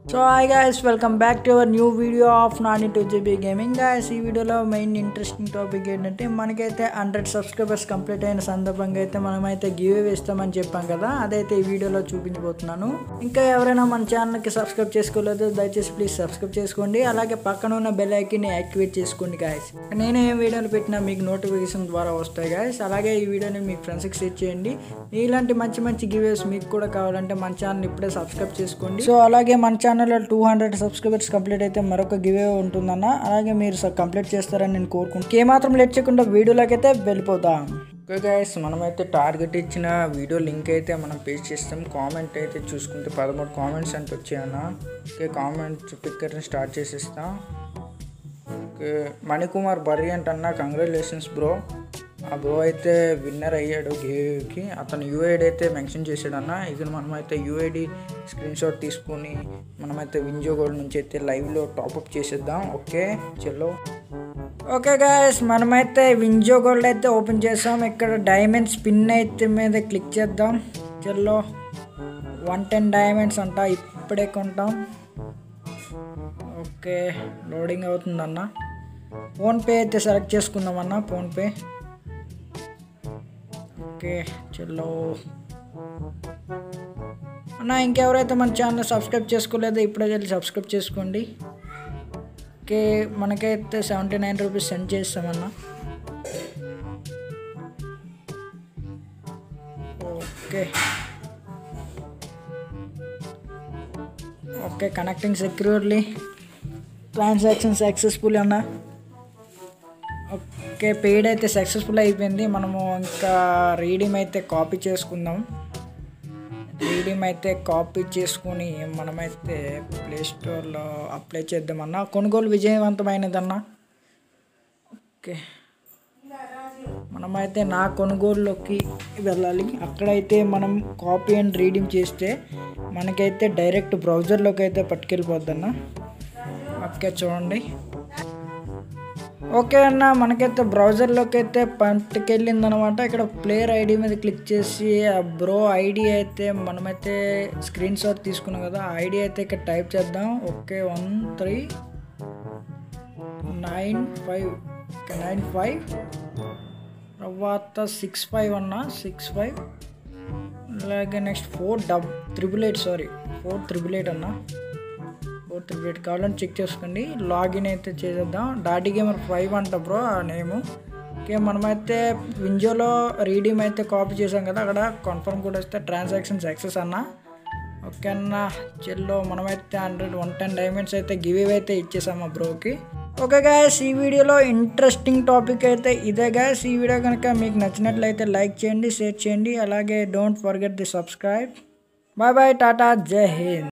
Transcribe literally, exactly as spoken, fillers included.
So hi guys, welcome back to our new video of Nani two GB gaming. Guys ఈ వీడియోలో main interesting topic ఏంటంటే, మనకైతే hundred subscribers complete అయిన సందర్భంగా అయితే మనమైతే గివ్ అవే ఇస్తామని చెప్పాం కదా, అదైతే ఈ వీడియోలో చూపించబోతున్నాను. ఇంకా ఎవరైనా మన ఛానల్కి సబ్స్క్రైబ్ చేసుకోలేదు, దయచేసి ప్లీజ్ సబ్స్క్రైబ్ చేసుకోండి. అలాగే పక్కన ఉన్న బెల్ ఐకాన్ని యాక్టివేట్ చేసుకోండి గైస్. నేను ఏ వీడియోలు పెట్టినా మీకు నోటిఫికేషన్ ద్వారా వస్తాయి గైస్. అలాగే ఈ వీడియోని మీ ఫ్రెండ్స్కి షేర్ చేయండి. ఇలాంటి మంచి మంచి గివ్ అవేస్ మీకు కూడా కావాలంటే మన ఛానల్ ఇప్పుడే సబ్స్క్రైబ్ చేసుకోండి. సో అలాగే మన ఛానల్లో టూ హండ్రెడ్ సబ్స్క్రైబర్స్ కంప్లీట్ అయితే మరొక గివ్ అవే ఉంటుందన్న, అలాగే మీరు కంప్లీట్ చేస్తారని నేను కోరుకుంటున్నాను. ఏమాత్రం లేట్ చేయకుండా వీడియోలోకి అయితే వెళ్ళిపోతాం. ఓకే గైస్, మనమైతే టార్గెట్ ఇచ్చిన వీడియో లింక్ అయితే మనం పేస్ట్ చేస్తాం. కామెంట్ అయితే చూసుకుంటే పదమూడు కామెంట్స్ అంటే వచ్చాయన్న. ఓకే, కామెంట్ పిక్కర్ని స్టార్ట్ చేసేస్తాం. ఓకే, మణికుమార్ బర్రీ అంటన్నా, కంగ్రాచులేషన్స్ బ్రో. ఆ బ్రో అయితే విన్నర్ అయ్యాడు గేమ్కి. అతను యూఐడి అయితే మెన్షన్ చేశాడన్న. ఇక మనమైతే యూఐడి స్క్రీన్ షాట్ తీసుకొని మనమైతే వింజో గోల్డ్ నుంచి అయితే లైవ్లో టాప్అప్ చేసేద్దాం. ఓకే చలో. ఓకే గైస్, మనమైతే వింజో గోల్డ్ అయితే ఓపెన్ చేస్తాం. ఇక్కడ డైమండ్ స్పిన్ అయితే మీద క్లిక్ చేద్దాం. చలో, వన్ టెన్ డైమండ్స్ అంట, ఇప్పుడే కొంటాం. ఓకే, లోడింగ్ అవుతుందన్న. ఫోన్పే అయితే సెలెక్ట్ చేసుకుందామన్న, ఫోన్పే. ఓకే చలో అన్న, ఇంకెవరైతే మన ఛానల్ సబ్స్క్రైబ్ చేసుకోలేదో ఇప్పుడే వెళ్ళి సబ్స్క్రైబ్ చేసుకోండి. ఓకే, మనకైతే సెవెంటీ నైన్ రూపీస్ సెండ్ చేస్తామన్నా. Okay okay connecting securely, transaction successful అన్న. ఓకే, పెయిడ్ అయితే సక్సెస్ఫుల్ అయిపోయింది. మనము ఇంకా రీడీమ్ అయితే కాపీ చేసుకుందాం. రీడీమ్ అయితే కాపీ చేసుకుని మనమైతే ప్లే స్టోర్లో అప్లై చేద్దామన్నా. కొనుగోలు విజయవంతమైనదన్నా. ఓకే, మనమైతే నా కొనుగోలులోకి వెళ్ళాలి. అక్కడైతే మనం కాపీ అండ్ రీడీమ్ చేస్తే మనకైతే డైరెక్ట్ బ్రౌజర్లోకి అయితే పట్టుకెళ్ళిపోద్దన్న. ఓకే చూడండి. ఓకే అన్న, మనకైతే బ్రౌజర్లోకి అయితే పట్టుకెళ్ళింది అనమాట. ఇక్కడ ప్లేయర్ ఐడి మీద క్లిక్ చేసి ఆ బ్రో ఐడి అయితే మనమైతే స్క్రీన్ షాట్ తీసుకున్నాం కదా, ఆ ఐడి అయితే ఇక్కడ టైప్ చేద్దాం. Okay, one three nine five nine five తర్వాత సిక్స్ ఫైవ్ అన్న, సిక్స్ ఫైవ్ అలాగే next four double triple eight sorry four triple eight అన్న. ఫోర్ త్రిబుల్ ఎయిట్ కావాలని చెక్ చేసుకోండి. లాగిన్ అయితే చేసేద్దాం. డాడీ గేమర్ ఫైవ్ అంట బ్రో ఆ నేము. ఓకే, మనమైతే వింజోలో రీడీమ్ అయితే కాపీ చేసాం కదా, అక్కడ కన్ఫర్మ్ కూడా వస్తే ట్రాన్సాక్షన్ సక్సెస్ అన్న. ఓకే అన్న చెల్లో, మనమైతే హండ్రెడ్ వన్ టెన్ డైమండ్స్ అయితే గివ్ అవే అయితే ఇచ్చేసాము ఆ బ్రోకి. ఓకే గాయస్, ఈ వీడియోలో ఇంట్రెస్టింగ్ టాపిక్ అయితే ఇదే గాయస్. ఈ వీడియో కనుక మీకు నచ్చినట్లయితే లైక్ చేయండి, షేర్ చేయండి. అలాగే don't forget the subscribe. Bye bye, tata, Jai Hind.